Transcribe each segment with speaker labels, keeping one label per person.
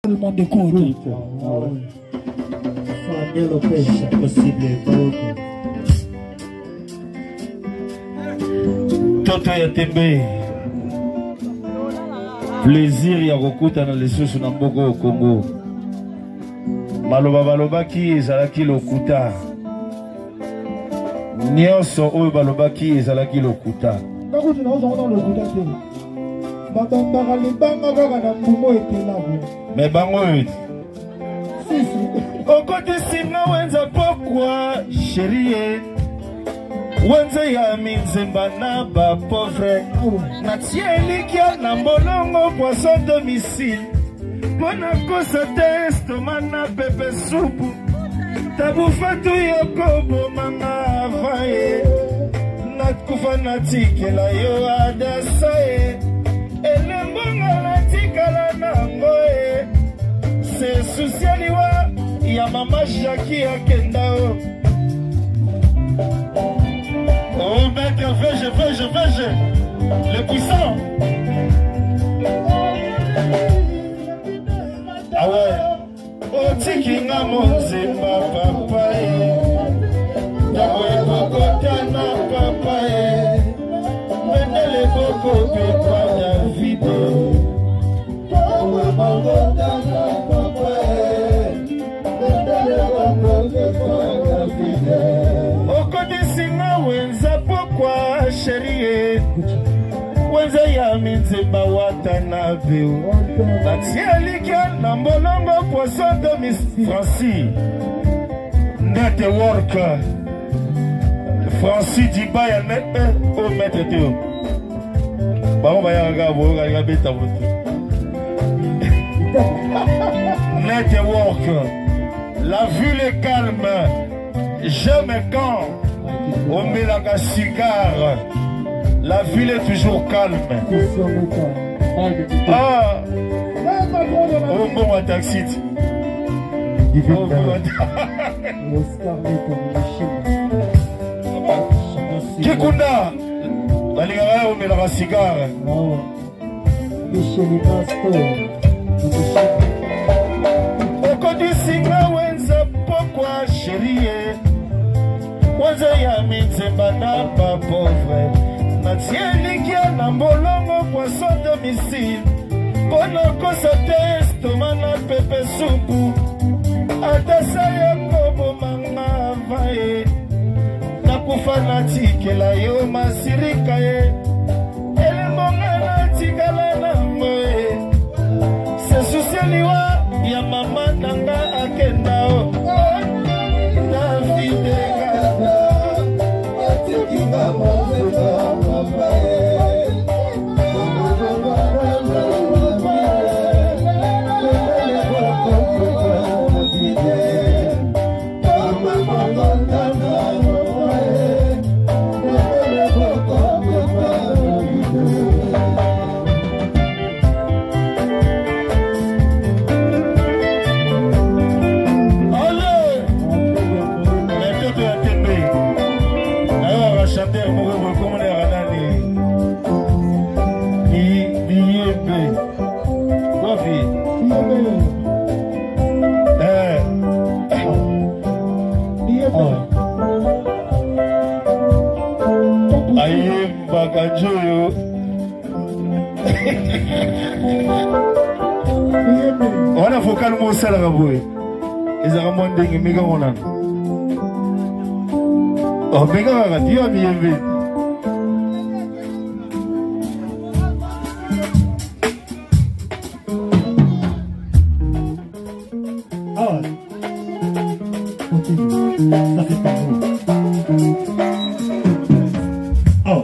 Speaker 1: Le monde écoute. Toto ya tembe. Plaisir ya kokuta na lisusu na mboko Congo. Maloba balobaki ezalaki lokuta. Nyonso oyo balobaki ezalaki lokuta.
Speaker 2: Nakuti na ozo lokuta te. Babamba libanga kaka na mbumo etela.
Speaker 1: Mais bango eti.
Speaker 2: Sisi.
Speaker 1: Okoti singa wenza pokwa chérie. Wenza ya minzemba na ba pauvre. Na tielikia na mbolongo poisson domicile. Pona kosa testo mana pepe supu. Tabu fatu yoko bomanga avaye. Nakufa natikela yo adasaye. Elembonga natikala nangoe. Se susialiwa ya mama Jackie akendao. Oh mec, je veux. Le puissant. Ah ouais. Oh tiki nga monzemba papa e. Tabo e kokotana papa e. Mendele koko pepa ya vide. Tabo e kokotana papa e. Mendele koko pepa ya vide. Okodesinga wenza pokwa chérie. Wenza ya minzemba watana veo. Natsielikia na mbolongo poisson domicile. Francis Network. Francis Dibaya net au maître Théo. Baron Bayaga Boga Beta Boto. Network. La ville est calme. Jamais quand on met la cigare. La ville est toujours calme. Ah, oh bon à taxi. Kikunda, la ligara on met la cigare. Okodi singa wenza pokwa chérie. Wenza ya minzemba na ba pauvre. Natielikia na mbolongo poisson domicile. Pona kosa testo mana pepe supu. Atasa ya kobo manga vae. Nakufa natikela yo masirika ye. Elemonga natikala na moe. Se susialiwa ya mama nanga akendao. Davide gada. Atikinga mozeka. Joyo. Wana vocal mo sala kaboy. Ezaka mondenge mega mona. Oh mega ka dio mi yembe. Ah. Continue. Ça c'est pas vous. Oh.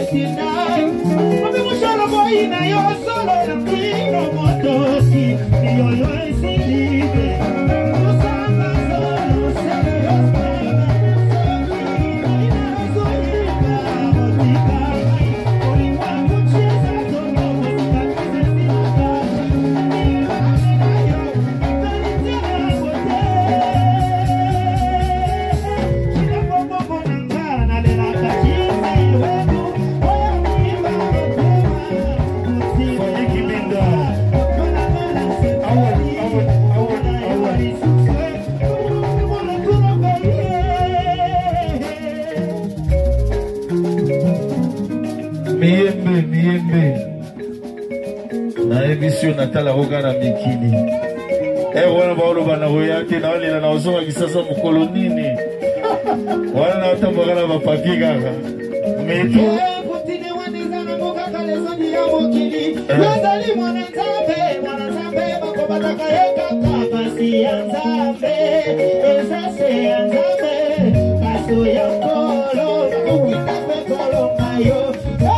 Speaker 1: Natala Rogana Mikini. Wana baolo bana royate na wale na ozonga kisasa mukolo nini. Wana na tambagala ba papier kaka. Meto.
Speaker 2: Continue wanizana moka kale soni ya mokili. Nazali mwana nzambe bakobata yeka kapasi ya nzambe. Esase ya nzambe. Kaso ya kolo ukita pekolo mayo.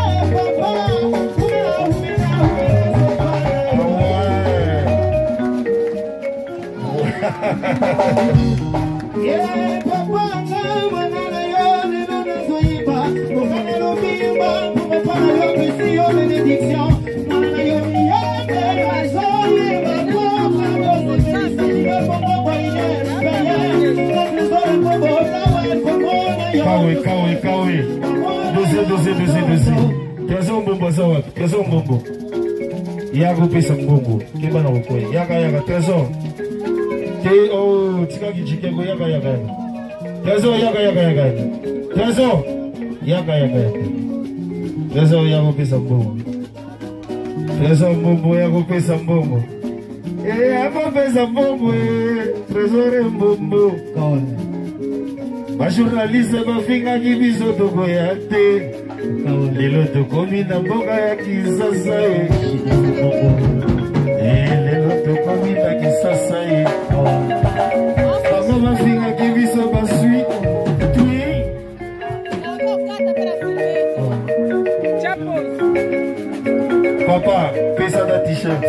Speaker 2: Yeah, papa, manana yo, ne ne soyez pas. Vous venez le bimba, vous me parlez de mission, bénédiction. Manana yo, la soyez pas.
Speaker 1: Kawi. Dossier. Trésor mbombo sawa. Trésor mbombo. Yago pesa mbombo. Keba na ukwe. Yaga. Trésor. Oh, tika kichikego yaga. Trésor yaga. Trésor yaga. Trésor yago pesa mbombo. Trésor mbombo yago pesa mbombo. Apa pesa mbombo. Trésor mbombo. Ma journaliste bafinga kibiso toko ya te. Lelo tokomi na mboka ya Kisasa. Lelo tokomi na Kisasa. Papa bafinga kibiso basui. Tui. Papa, pesa da t-shirt.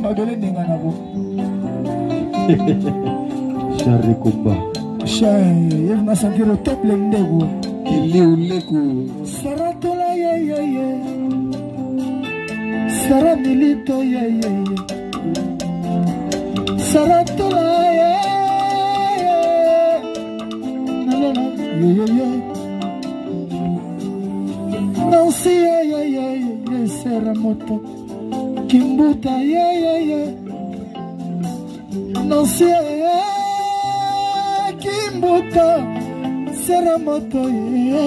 Speaker 2: mabele ninga nabo.
Speaker 1: Charles Komba.
Speaker 2: Charles, il m'a senti le top le ndego.
Speaker 1: Il est où l'écho?
Speaker 2: Saratola ye ye ye. Saramilito ye ye ye. Saratola ye ye. Nalala ye ye ye. Nancy ye ye ye ye. Seramoto. Kimbuta ye ye ye. Nancy ye ye. Kimbuta. Seramoto ye.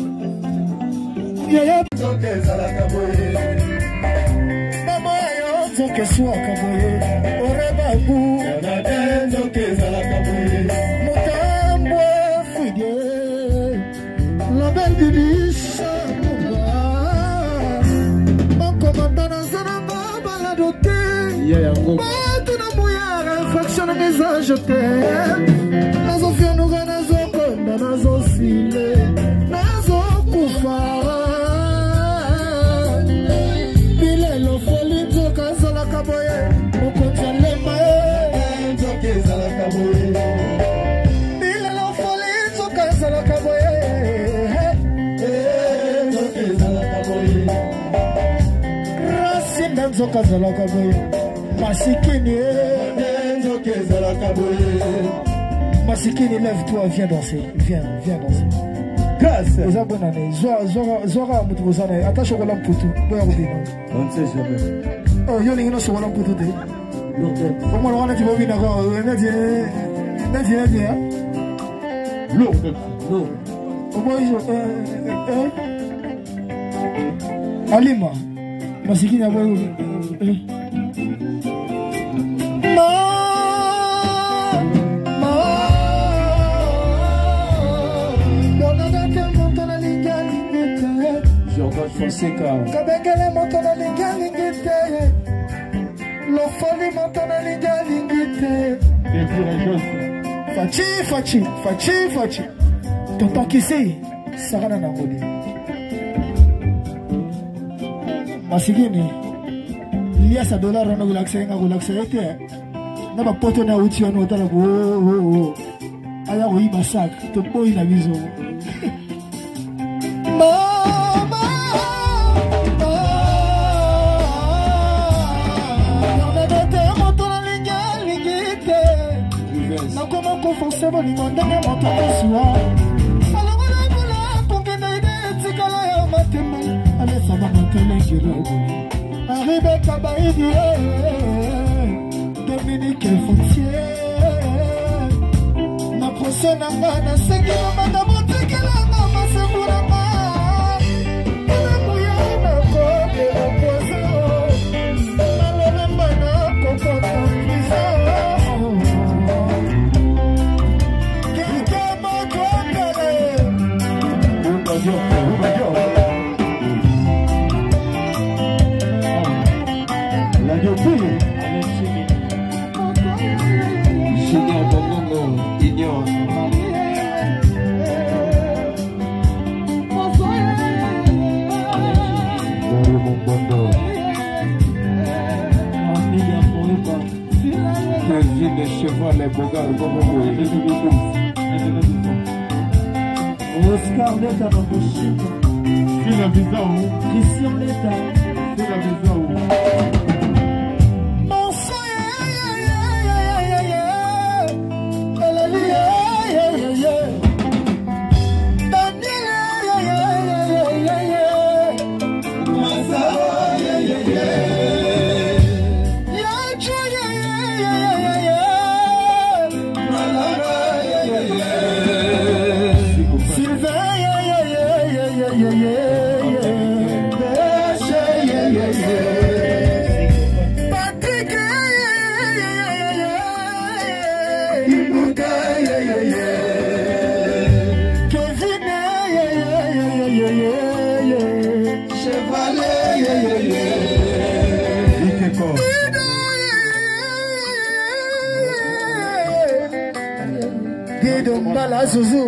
Speaker 2: Ye ye. Que soit kaboye orebabu nadenzo kezala kaboye mutambwe fide la belle dilisa moko mandana zana bala dote ya yango tuna muyara faction mes ajouté nazo fiano nazo konda nazo sile nazo kufara bilelo foli Zala kaboye, okonjale mae, zoke zala kaboye. Bila la foli, zoke zala kaboye, zoke zala kaboye. Racine zoke zala kaboye, masikini, zoke zala kaboye. Masikini, lève-toi, viens danser, viens danser. Grâce. Eza bonne année. Zora mutukozane. Attache au volant pour tout. Boya rubino.
Speaker 1: On ne sait jamais.
Speaker 2: Oh, yo ningi no so volant pour tout. Comment le rana tu vas venir encore? Nadi.
Speaker 1: L'eau.
Speaker 2: Au moins Alima. Masikini aboyo.
Speaker 1: Fonseca.
Speaker 2: Kabengele montana lingite. Lo foli montana lingite. Fachi. Tonton Kisi, Sarana Nangoli. Masigini. Lias a dollar on relaxing a relaxate. Never put on a with you and what I go. I have a sack to boy in a viso. Forcément, il m'a donné mon temps de soir. Alors, pour que n'aille des écoles à ma témé. Allez, ça va m'entendre qui le arrive à Baïdi, Dominique Fontier. Ma prochaine amana, c'est que la madame montre que la maman se mourra pas. La mouillée, la coque et la poisson. La lembana, cocotte en prison.
Speaker 1: Junior Bongo, Ignore. Kevin de cheval et Bogar,
Speaker 2: Oscar Leta dans le chien.
Speaker 1: Fais la bizarre.
Speaker 2: Christian Leta.
Speaker 1: Fais la bizarre.
Speaker 2: Mbala Zouzou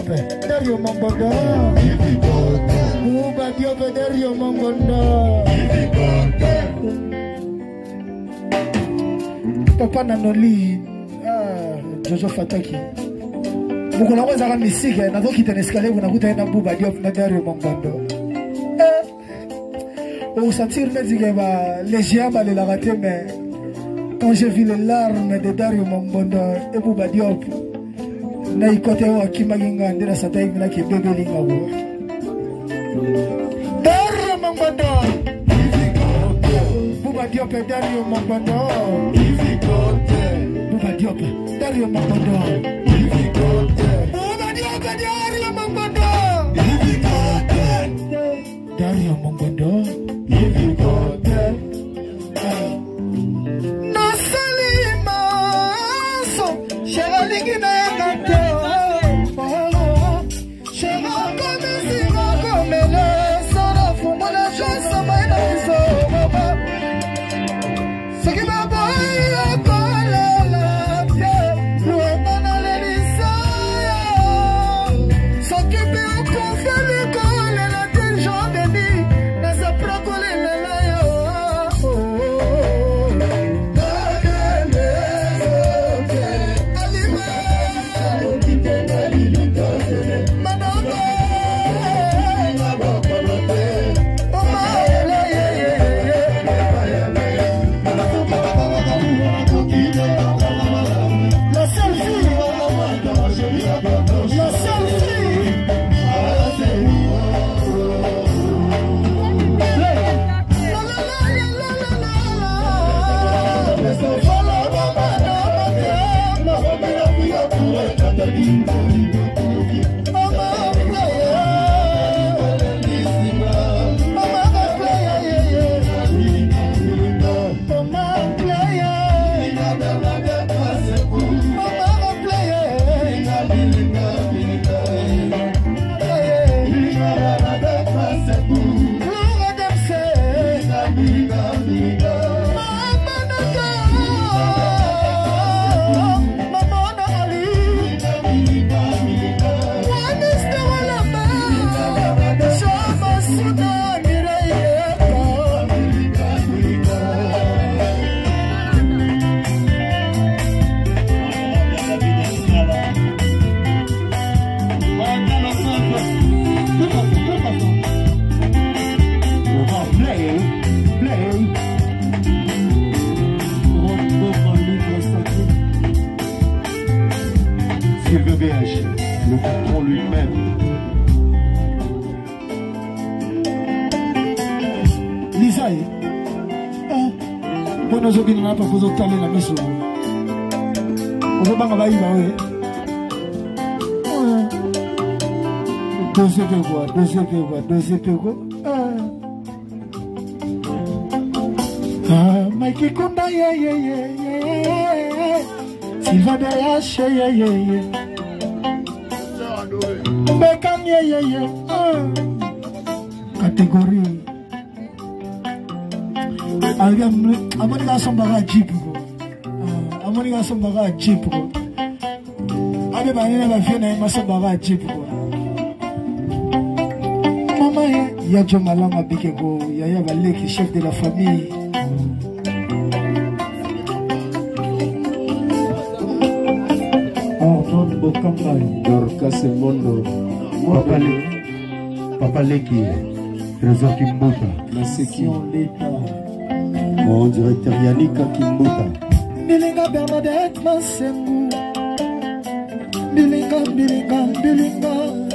Speaker 2: Diop, Dario Mongondo. Bouba Diop, Dario Mongondo. Papa Nanoli, Jojo Fataki. Vous connaissez la musique, n'a pas quitté l'escalier, vous n'avez pas Bouba Diop, Dario Mongondo. Vous sentir les géants allaient la rater, mais quand j'ai vu les larmes de Dario Mongondo et Bouba Diop, na ikote wa kimaginga ndira sata hivi na kibebe linga wo Dario Mongondo Bouba Diop Dario Mongondo Bouba Diop Dario Mongondo Bouba Diop Dario Mongondo Dario Mongondo Nasalima so Sheringina
Speaker 1: le patron lui-même.
Speaker 2: Lisaï, pour nous obéir, on n'a pas besoin de caler la maison. On va pas aller là-haut. Deuxième quoi. Mikey Konda, Sylvain Dayache, Bekam, catégorie. Amonika Sombara Jeep. Amonika Sombara Jeep. Abe Banina va venir à Sombara Jeep. Maman, il y a John Malama Bikego, il y a Valek, chef de la famille.
Speaker 1: Dorcas Mondo, Papa Leki, Trésor Kimbuta,
Speaker 2: la section d'État,
Speaker 1: mon directeur Yannick Kimbuta,
Speaker 2: Bilinga Bernadette Massengou, Bilinga.